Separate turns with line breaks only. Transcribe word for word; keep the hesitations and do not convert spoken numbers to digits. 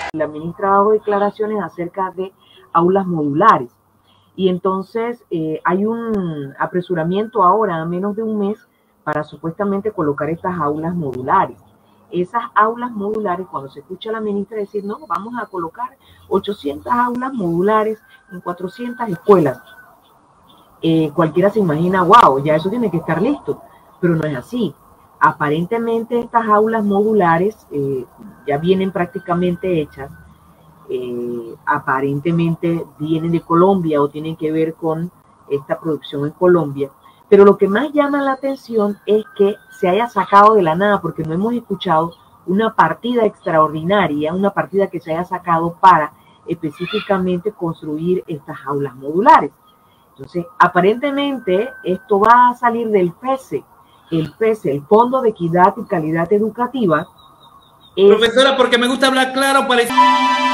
la ministra ha dado declaraciones acerca de aulas modulares. Y entonces eh, hay un apresuramiento ahora, a menos de un mes, para supuestamente colocar estas aulas modulares. Esas aulas modulares, cuando se escucha a la ministra decir, no, vamos a colocar ochocientas aulas modulares en cuatrocientas escuelas, eh, cualquiera se imagina, wow, ya eso tiene que estar listo, pero no es así. Aparentemente estas aulas modulares eh, ya vienen prácticamente hechas, eh, aparentemente vienen de Colombia o tienen que ver con esta producción en Colombia, pero lo que más llama la atención es que se haya sacado de la nada, porque no hemos escuchado una partida extraordinaria, una partida que se haya sacado para específicamente construir estas aulas modulares. Entonces, aparentemente esto va a salir del F E S E. El F E S E, el Fondo de Equidad y Calidad Educativa.
Es... Profesora, porque me gusta hablar claro para...